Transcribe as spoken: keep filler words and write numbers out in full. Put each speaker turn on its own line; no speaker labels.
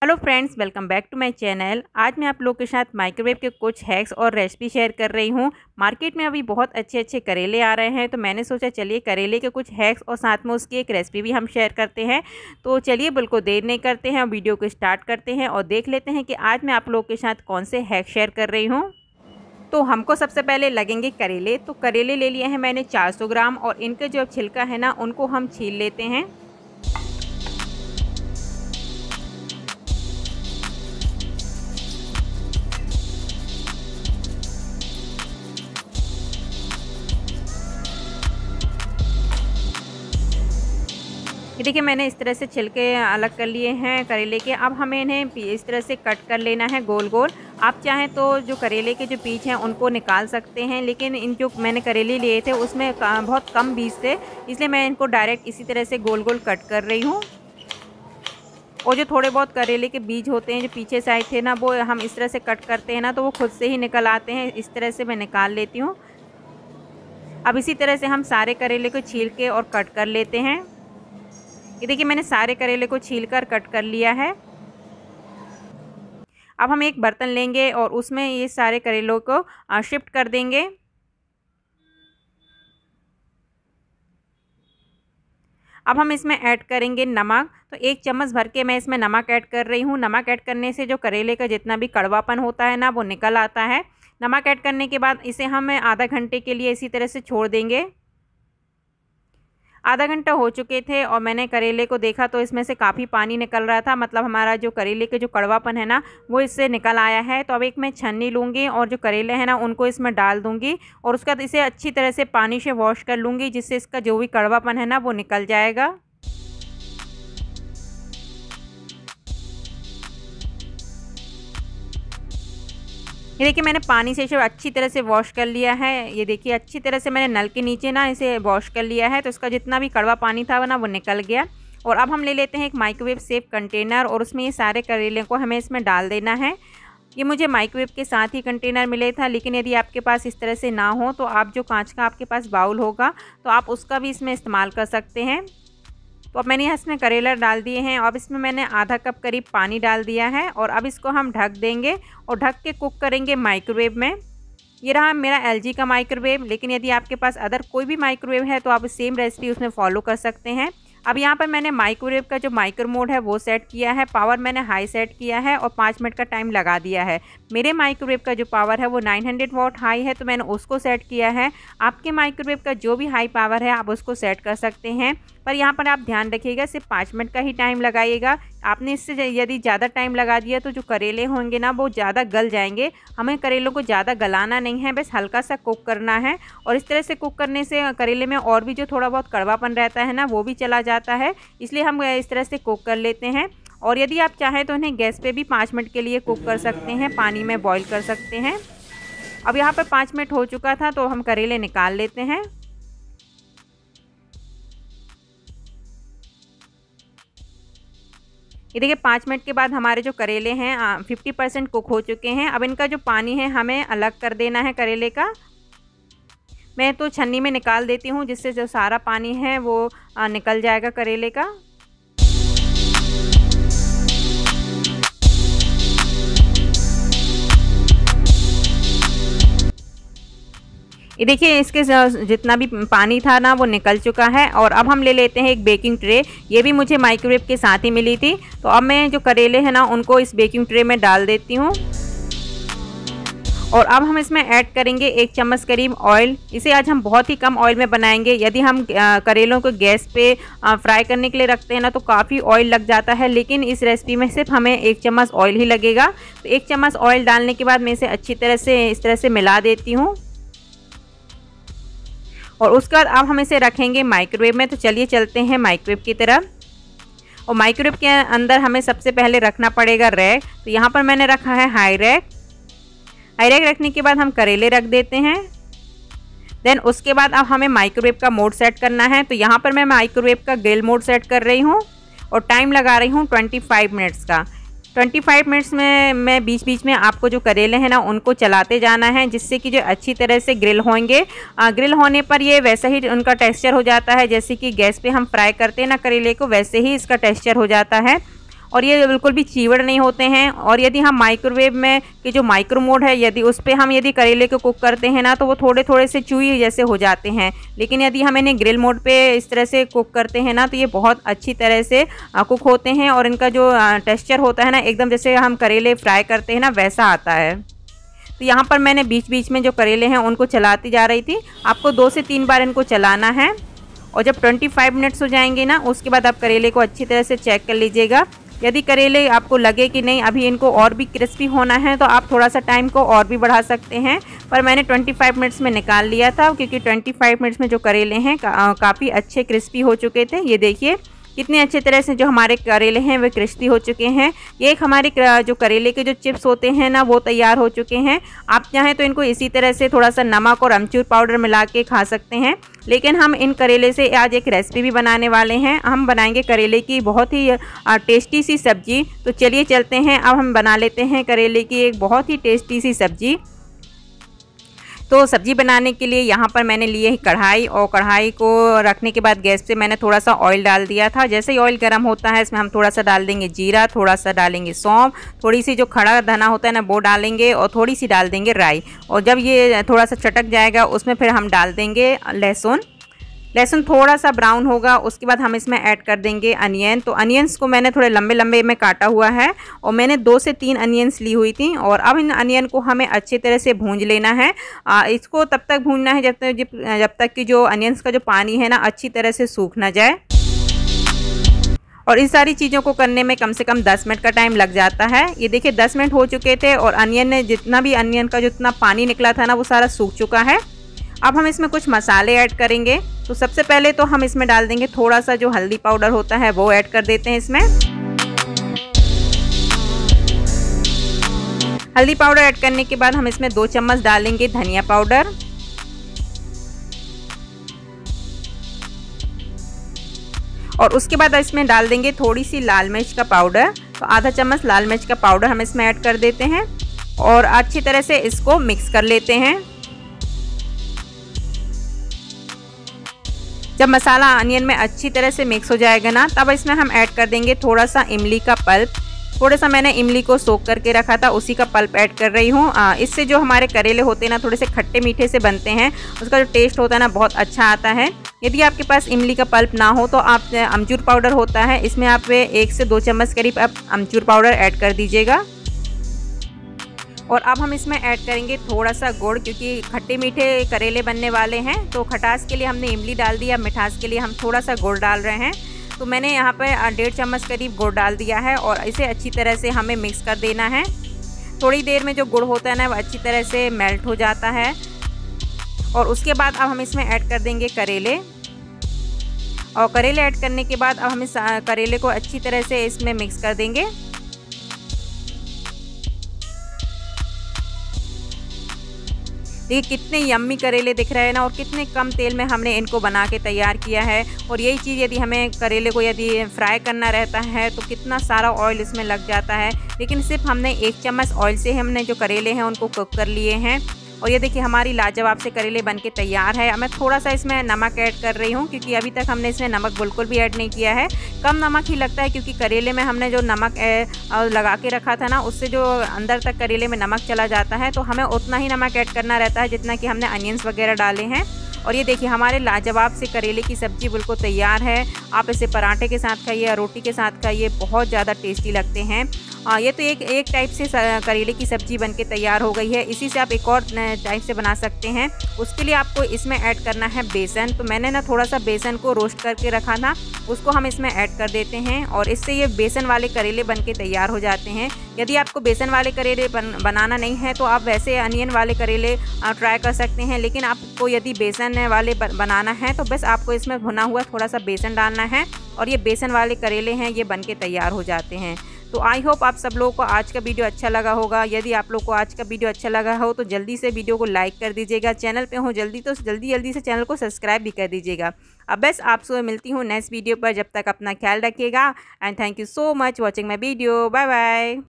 Hello friends, welcome back to my channel. आज मैं आप लोग के साथ माइक्रोवेव के कुछ हैक्स और रेसिपी शेयर कर रही हूँ। मार्केट में अभी बहुत अच्छे अच्छे करेले आ रहे हैं, तो मैंने सोचा चलिए करेले के कुछ हैक्स और साथ में उसकी एक रेसिपी भी हम शेयर करते हैं। तो चलिए बिल्कुल देर नहीं करते हैं और वीडियो को स्टार्ट करते हैं और देख लेते हैं कि आज मैं आप लोग के साथ कौन से हैक शेयर कर रही हूँ। तो हमको सबसे पहले लगेंगे करेले। तो करेले ले लिए हैं मैंने चार सौ ग्राम और इनके जो छिलका है ना उनको हम छील लेते हैं। ये देखिए मैंने इस तरह से छिलके अलग कर लिए हैं करेले के। अब हमें इन्हें इस तरह से कट कर लेना है गोल गोल। आप चाहें तो जो करेले के जो बीज हैं उनको निकाल सकते हैं, लेकिन इन जो मैंने करेले लिए थे उसमें बहुत कम बीज थे, इसलिए मैं इनको डायरेक्ट इसी तरह से गोल गोल कट कर रही हूँ। और जो थोड़े बहुत करेले के बीज होते हैं जो पीछे साइड थे ना, वो हम इस तरह से कट करते हैं ना तो वो खुद से ही निकल आते हैं। इस तरह से मैं निकाल लेती हूँ। अब इसी तरह से हम सारे करेले को छील के और कट कर लेते हैं। ये देखिए मैंने सारे करेले को छीलकर कट कर लिया है। अब हम एक बर्तन लेंगे और उसमें ये सारे करेलों को शिफ्ट कर देंगे। अब हम इसमें ऐड करेंगे नमक। तो एक चम्मच भर के मैं इसमें नमक ऐड कर रही हूँ। नमक ऐड करने से जो करेले का जितना भी कड़वापन होता है ना वो निकल आता है। नमक ऐड करने के बाद इसे हम आधा घंटे के लिए इसी तरह से छोड़ देंगे। आधा घंटा हो चुके थे और मैंने करेले को देखा तो इसमें से काफ़ी पानी निकल रहा था, मतलब हमारा जो करेले के जो कड़वापन है ना वो इससे निकल आया है। तो अब एक मैं छन्नी लूँगी और जो करेले हैं ना उनको इसमें डाल दूँगी और उसके बाद इसे अच्छी तरह से पानी से वॉश कर लूँगी, जिससे इसका जो भी कड़वापन है ना वो निकल जाएगा। ये देखिए मैंने पानी से इसे अच्छी तरह से वॉश कर लिया है। ये देखिए अच्छी तरह से मैंने नल के नीचे ना इसे वॉश कर लिया है, तो इसका जितना भी कड़वा पानी था ना वो निकल गया। और अब हम ले लेते हैं एक माइक्रोवेव सेफ कंटेनर और उसमें ये सारे करेले को हमें इसमें डाल देना है। ये मुझे माइक्रोवेव के साथ ही कंटेनर मिले था, लेकिन यदि आपके पास इस तरह से ना हो तो आप जो कांच का आपके पास बाउल होगा तो आप उसका भी इसमें इस्तेमाल कर सकते हैं। तो अब मैंने इसमें करेला डाल दिए हैं। अब इसमें मैंने आधा कप करीब पानी डाल दिया है और अब इसको हम ढक देंगे और ढक के कुक करेंगे माइक्रोवेव में। ये रहा मेरा एलजी का माइक्रोवेव, लेकिन यदि आपके पास अदर कोई भी माइक्रोवेव है तो आप सेम रेसिपी उसमें फॉलो कर सकते हैं। अब यहाँ पर मैंने माइक्रोवेव का जो माइक्रो मोड है वो सेट किया है, पावर मैंने हाई सेट किया है और पाँच मिनट का टाइम लगा दिया है। मेरे माइक्रोवेव का जो पावर है वो नौ सौ वॉट हाई है, तो मैंने उसको सेट किया है। आपके माइक्रोवेव का जो भी हाई पावर है आप उसको सेट कर सकते हैं, पर यहाँ पर आप ध्यान रखिएगा सिर्फ पाँच मिनट का ही टाइम लगाइएगा। आपने इससे यदि ज़्यादा टाइम लगा दिया तो जो करेले होंगे ना वो ज़्यादा गल जाएंगे। हमें करेलों को ज़्यादा गलाना नहीं है, बस हल्का सा कुक करना है। और इस तरह से कुक करने से करेले में और भी जो थोड़ा बहुत कड़वापन रहता है ना वो भी चला जाता है, इसलिए हम इस तरह से कुक कर लेते हैं। और यदि आप चाहें तो इन्हें गैस पे भी पाँच मिनट के लिए कुक कर सकते हैं, पानी में बॉईल कर सकते हैं। अब यहाँ पर पाँच मिनट हो चुका था तो हम करेले निकाल लेते हैं। ये देखिए पाँच मिनट के बाद हमारे जो करेले हैं पचास परसेंट कुक हो चुके हैं। अब इनका जो पानी है हमें अलग कर देना है करेले का। मैं तो छन्नी में निकाल देती हूँ, जिससे जो सारा पानी है वो निकल जाएगा करेले का। ये देखिए इसके जितना भी पानी था ना वो निकल चुका है। और अब हम ले लेते हैं एक बेकिंग ट्रे। ये भी मुझे माइक्रोवेव के साथ ही मिली थी। तो अब मैं जो करेले हैं ना उनको इस बेकिंग ट्रे में डाल देती हूँ और अब हम इसमें ऐड करेंगे एक चम्मच करीब ऑयल। इसे आज हम बहुत ही कम ऑयल में बनाएंगे। यदि हम करेलों को गैस पे फ्राई करने के लिए रखते हैं ना तो काफ़ी ऑयल लग जाता है, लेकिन इस रेसिपी में सिर्फ हमें एक चम्मच ऑयल ही लगेगा। तो एक चम्मच ऑयल डालने के बाद मैं इसे अच्छी तरह से इस तरह से मिला देती हूँ और उसके बाद अब हम इसे रखेंगे माइक्रोवेव में। तो चलिए चलते हैं माइक्रोवेव की तरफ। और माइक्रोवेव के अंदर हमें सबसे पहले रखना पड़ेगा रैक। तो यहाँ पर मैंने रखा है हाई रैक। हाई रैक रखने के बाद हम करेले रख देते हैं। देन उसके बाद अब हमें माइक्रोवेव का मोड सेट करना है। तो यहाँ पर मैं माइक्रोवेव का ग्रिल मोड सेट कर रही हूँ और टाइम लगा रही हूँ पच्चीस मिनट्स का। पच्चीस मिनट्स में मैं बीच बीच में आपको जो करेले हैं ना उनको चलाते जाना है, जिससे कि जो अच्छी तरह से ग्रिल होंगे। ग्रिल होने पर ये वैसा ही उनका टेक्सचर हो जाता है जैसे कि गैस पे हम फ्राई करते हैं ना करेले को, वैसे ही इसका टेक्सचर हो जाता है। और ये बिल्कुल भी चीवड़ नहीं होते हैं। और यदि हम माइक्रोवेव में कि जो माइक्रो मोड है यदि उस पर हम यदि करेले को कुक करते हैं ना तो वो थोड़े थोड़े से चूई जैसे हो जाते हैं। लेकिन यदि हम इन्हें ग्रिल मोड पे इस तरह से कुक करते हैं ना तो ये बहुत अच्छी तरह से कुक होते हैं और इनका जो टेक्सचर होता है ना एकदम जैसे हम करेले फ्राई करते हैं ना वैसा आता है। तो यहाँ पर मैंने बीच बीच में जो करेले हैं उनको चलाती जा रही थी। आपको दो से तीन बार इनको चलाना है और जब पच्चीस मिनट्स हो जाएंगे ना उसके बाद आप करेले को अच्छी तरह से चेक कर लीजिएगा। यदि करेले आपको लगे कि नहीं अभी इनको और भी क्रिस्पी होना है तो आप थोड़ा सा टाइम को और भी बढ़ा सकते हैं, पर मैंने पच्चीस मिनट्स में निकाल लिया था क्योंकि पच्चीस मिनट्स में जो करेले हैं का, काफ़ी अच्छे क्रिस्पी हो चुके थे। ये देखिए कितने अच्छे तरह से जो हमारे करेले हैं वे क्रिस्पी हो चुके हैं। ये एक हमारे जो करेले के जो चिप्स होते हैं ना वो तैयार हो चुके हैं। आप चाहें तो इनको इसी तरह से थोड़ा सा नमक और अमचूर पाउडर मिला के खा सकते हैं, लेकिन हम इन करेले से आज एक रेसिपी भी बनाने वाले हैं। हम बनाएंगे करेले की बहुत ही टेस्टी सी सब्जी। तो चलिए चलते हैं, अब हम बना लेते हैं करेले की एक बहुत ही टेस्टी सी सब्जी। तो सब्ज़ी बनाने के लिए यहाँ पर मैंने लिए है कढ़ाई, और कढ़ाई को रखने के बाद गैस पे मैंने थोड़ा सा ऑयल डाल दिया था। जैसे ही ऑयल गर्म होता है इसमें हम थोड़ा सा डाल देंगे जीरा, थोड़ा सा डालेंगे सौंफ, थोड़ी सी जो खड़ा धना होता है ना वो डालेंगे और थोड़ी सी डाल देंगे राई। और जब ये थोड़ा सा चटक जाएगा उसमें फिर हम डाल देंगे लहसुन। लहसुन थोड़ा सा ब्राउन होगा उसके बाद हम इसमें ऐड कर देंगे अनियन। तो अनियंस को मैंने थोड़े लंबे लंबे में काटा हुआ है और मैंने दो से तीन अनियंस ली हुई थी। और अब इन अनियन को हमें अच्छी तरह से भूंज लेना है। आ, इसको तब तक भूंजना है जब तक जब, जब तक कि जो अनियंस का जो पानी है ना अच्छी तरह से सूख ना जाए। और इस सारी चीज़ों को करने में कम से कम दस मिनट का टाइम लग जाता है। ये देखिए दस मिनट हो चुके थे और अनियन ने जितना भी अनियन का जितना पानी निकला था ना वो सारा सूख चुका है। अब हम इसमें कुछ मसाले ऐड करेंगे। तो सबसे पहले तो हम इसमें डाल देंगे थोड़ा सा जो हल्दी पाउडर होता है वो ऐड कर देते हैं इसमें। हल्दी पाउडर ऐड करने के बाद हम इसमें दो चम्मच डालेंगे धनिया पाउडर, और उसके बाद इसमें डाल देंगे थोड़ी सी लाल मिर्च का पाउडर। तो आधा चम्मच लाल मिर्च का पाउडर हम इसमें ऐड कर देते हैं और अच्छी तरह से इसको मिक्स कर लेते हैं। जब मसाला अनियन में अच्छी तरह से मिक्स हो जाएगा ना तब इसमें हम ऐड कर देंगे थोड़ा सा इमली का पल्प। थोड़ा सा मैंने इमली को सोख करके रखा था उसी का पल्प ऐड कर रही हूँ। इससे जो हमारे करेले होते हैं ना थोड़े से खट्टे मीठे से बनते हैं, उसका जो टेस्ट होता है ना बहुत अच्छा आता है। यदि आपके पास इमली का पल्प ना हो तो आप अमचूर पाउडर होता है इसमें आप एक से दो चम्मच करीब आप अमचूर पाउडर ऐड कर दीजिएगा। और अब हम इसमें ऐड करेंगे थोड़ा सा गुड़, क्योंकि खट्टे मीठे करेले बनने वाले हैं तो खटास के लिए हमने इमली डाल दिया, मिठास के लिए हम थोड़ा सा गुड़ डाल रहे हैं। तो मैंने यहाँ पर डेढ़ चम्मच करीब गुड़ डाल दिया है और इसे अच्छी तरह से हमें मिक्स कर देना है। थोड़ी देर में जो गुड़ होता है ना वो अच्छी तरह से मेल्ट हो जाता है। और उसके बाद अब हम इसमें ऐड कर देंगे करेले, और करेले ऐड करने के बाद अब हम इस करेले को अच्छी तरह से इसमें मिक्स कर देंगे। देखिए कितने यम्मी करेले दिख रहे हैं ना, और कितने कम तेल में हमने इनको बना के तैयार किया है। और यही चीज़ यदि हमें करेले को यदि फ्राई करना रहता है तो कितना सारा ऑयल इसमें लग जाता है, लेकिन सिर्फ हमने एक चम्मच ऑयल से हमने जो करेले हैं उनको कुक कर लिए हैं। और ये देखिए हमारी लाजवाब से करेले बनके तैयार है। मैं थोड़ा सा इसमें नमक ऐड कर रही हूँ क्योंकि अभी तक हमने इसमें नमक बिल्कुल भी ऐड नहीं किया है। कम नमक ही लगता है क्योंकि करेले में हमने जो नमक लगा के रखा था ना उससे जो अंदर तक करेले में नमक चला जाता है, तो हमें उतना ही नमक ऐड करना रहता है जितना कि हमने अनियंस वगैरह डाले हैं। और ये देखिए हमारे लाजवाब से करेले की सब्ज़ी बिल्कुल तैयार है। आप इसे पराठे के साथ खाइए या रोटी के साथ खाइए, बहुत ज़्यादा टेस्टी लगते हैं। आ, ये तो एक एक टाइप से करेले की सब्ज़ी बनके तैयार हो गई है। इसी से आप एक और टाइप से बना सकते हैं। उसके लिए आपको इसमें ऐड करना है बेसन। तो मैंने ना थोड़ा सा बेसन को रोस्ट करके रखा था, उसको हम इसमें ऐड कर देते हैं और इससे ये बेसन वाले करेले बनके तैयार हो जाते हैं। यदि आपको बेसन वाले करेले बन, बनाना नहीं है तो आप वैसे अनियन वाले करेले ट्राई कर सकते हैं, लेकिन आपको यदि बेसन वाले बनाना है तो बस आपको इसमें भुना हुआ थोड़ा सा बेसन डालना है और ये बेसन वाले करेले हैं ये बनके तैयार हो जाते हैं। तो आई होप आप सब लोगों को आज का वीडियो अच्छा लगा होगा। यदि आप लोग को आज का वीडियो अच्छा लगा हो तो जल्दी से वीडियो को लाइक कर दीजिएगा। चैनल पे हो जल्दी तो जल्दी जल्दी से चैनल को सब्सक्राइब भी कर दीजिएगा। अब बस आपसे मिलती हूँ नेक्स्ट वीडियो पर। जब तक अपना ख्याल रखिएगा and thank you so much watching my video. Bye bye.